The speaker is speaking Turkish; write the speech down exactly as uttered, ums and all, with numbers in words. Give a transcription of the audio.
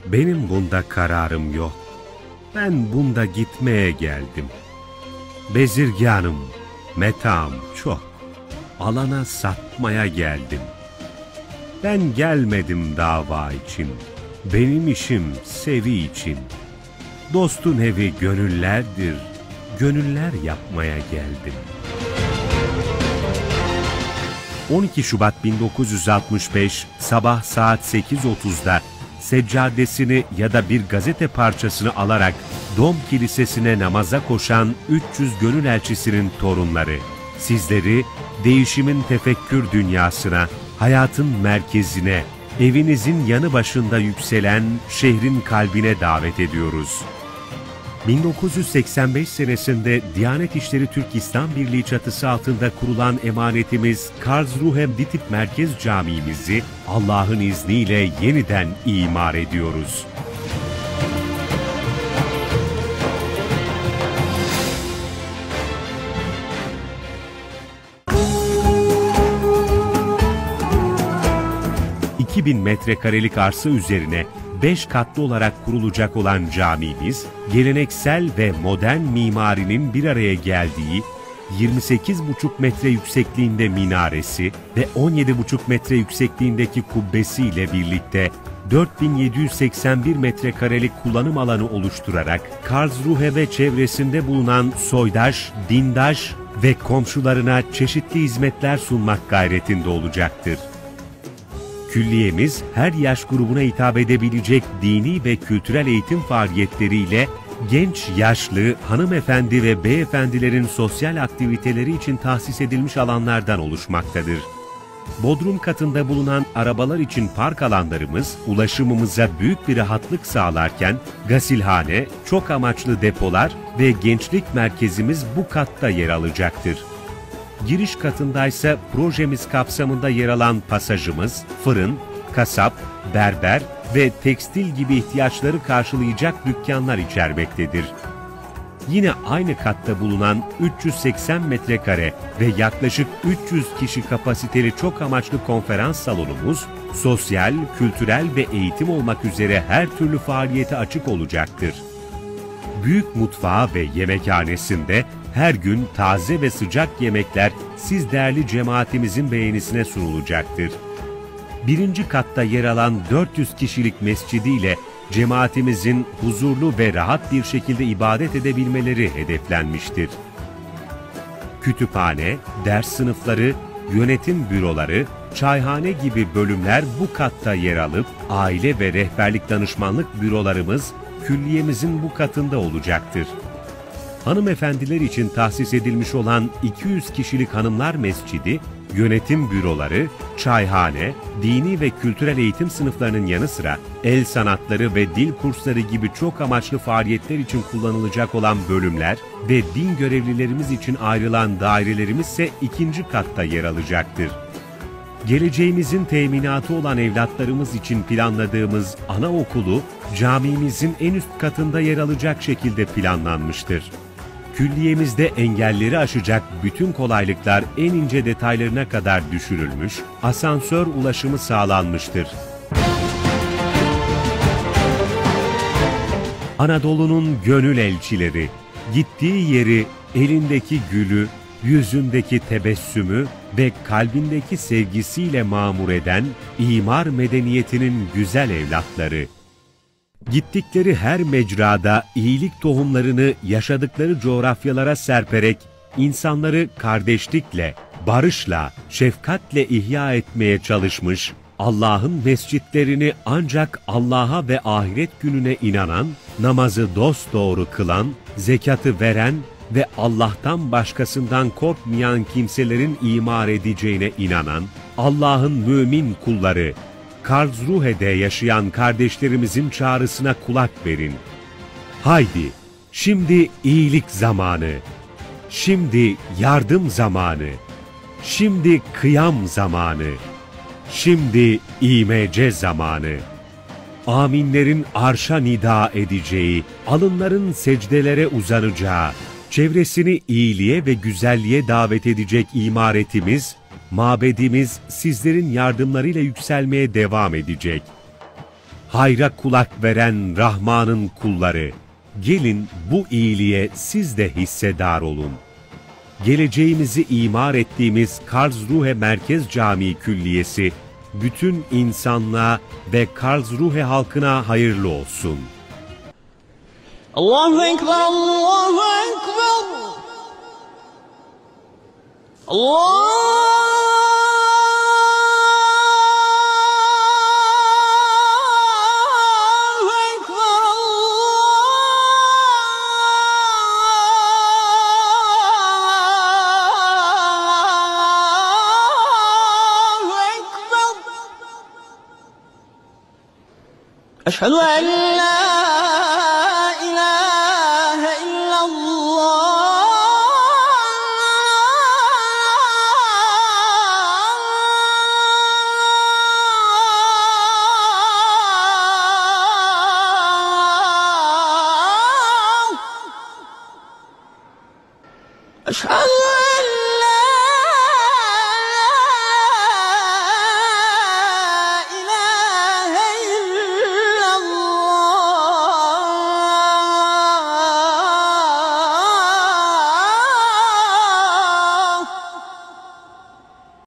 Benim bunda kararım yok. Ben bunda gitmeye geldim. Bezirganım, metaam çok. Alana satmaya geldim. Ben gelmedim dava için. Benim işim sevi için. Dostun evi gönüllerdir. Gönüller yapmaya geldim. on iki Şubat bin dokuz yüz altmış beş sabah saat sekiz otuzda seccadesini ya da bir gazete parçasını alarak Dom Kilisesi'ne namaza koşan üç yüz gönül elçisinin torunları, sizleri değişimin tefekkür dünyasına, hayatın merkezine, evinizin yanı başında yükselen şehrin kalbine davet ediyoruz. bin dokuz yüz seksen beş senesinde Diyanet İşleri Türk İslam Birliği çatısı altında kurulan emanetimiz Karlsruhe Ditip Merkez Camii'mizi Allah'ın izniyle yeniden imar ediyoruz. iki bin metrekarelik arsa üzerine beş katlı olarak kurulacak olan camimiz, geleneksel ve modern mimarinin bir araya geldiği yirmi sekiz buçuk metre yüksekliğinde minaresi ve on yedi buçuk metre yüksekliğindeki kubbesiyle birlikte dört bin yedi yüz seksen bir metrekarelik kullanım alanı oluşturarak Karlsruhe ve çevresinde bulunan soydaş, dindaş ve komşularına çeşitli hizmetler sunmak gayretinde olacaktır. Külliyemiz her yaş grubuna hitap edebilecek dini ve kültürel eğitim faaliyetleriyle genç, yaşlı, hanımefendi ve beyefendilerin sosyal aktiviteleri için tahsis edilmiş alanlardan oluşmaktadır. Bodrum katında bulunan arabalar için park alanlarımız ulaşımımıza büyük bir rahatlık sağlarken gasilhane, çok amaçlı depolar ve gençlik merkezimiz bu katta yer alacaktır. Giriş katındaysa projemiz kapsamında yer alan pasajımız, fırın, kasap, berber ve tekstil gibi ihtiyaçları karşılayacak dükkanlar içermektedir. Yine aynı katta bulunan üç yüz seksen metrekare ve yaklaşık üç yüz kişi kapasiteli çok amaçlı konferans salonumuz, sosyal, kültürel ve eğitim olmak üzere her türlü faaliyete açık olacaktır. Büyük mutfağı ve yemekhanesinde her gün taze ve sıcak yemekler siz değerli cemaatimizin beğenisine sunulacaktır. Birinci katta yer alan dört yüz kişilik mescidiyle cemaatimizin huzurlu ve rahat bir şekilde ibadet edebilmeleri hedeflenmiştir. Kütüphane, ders sınıfları, yönetim büroları, çayhane gibi bölümler bu katta yer alıp aile ve rehberlik danışmanlık bürolarımız külliyemizin bu katında olacaktır. Hanımefendiler için tahsis edilmiş olan iki yüz kişilik hanımlar mescidi, yönetim büroları, çayhane, dini ve kültürel eğitim sınıflarının yanı sıra el sanatları ve dil kursları gibi çok amaçlı faaliyetler için kullanılacak olan bölümler ve din görevlilerimiz için ayrılan dairelerimiz ise ikinci katta yer alacaktır. Geleceğimizin teminatı olan evlatlarımız için planladığımız anaokulu, camimizin en üst katında yer alacak şekilde planlanmıştır. Külliyemizde engelleri aşacak bütün kolaylıklar en ince detaylarına kadar düşürülmüş, asansör ulaşımı sağlanmıştır. Anadolu'nun gönül elçileri, gittiği yeri, elindeki gülü, yüzündeki tebessümü ve kalbindeki sevgisiyle mamur eden imar medeniyetinin güzel evlatları. Gittikleri her mecrada iyilik tohumlarını yaşadıkları coğrafyalara serperek insanları kardeşlikle, barışla, şefkatle ihya etmeye çalışmış, Allah'ın mescitlerini ancak Allah'a ve ahiret gününe inanan, namazı dosdoğru kılan, zekatı veren ve Allah'tan başkasından korkmayan kimselerin imar edeceğine inanan, Allah'ın mümin kulları, Karlsruhe'de yaşayan kardeşlerimizin çağrısına kulak verin. Haydi, şimdi iyilik zamanı, şimdi yardım zamanı, şimdi kıyam zamanı, şimdi imece zamanı. Aminlerin arşa nida edeceği, alınların secdelere uzanacağı, çevresini iyiliğe ve güzelliğe davet edecek imaretimiz, mabedimiz sizlerin yardımlarıyla yükselmeye devam edecek. hayra kulak veren Rahman'ın kulları, gelin bu iyiliğe siz de hissedar olun. Geleceğimizi imar ettiğimiz Karlsruhe Merkez Camii Külliyesi, bütün insanlığa ve Karlsruhe halkına hayırlı olsun. Allahu Ekber, Allahu Ekber. Allah! أشهد أن لا إله إلا الله أشهد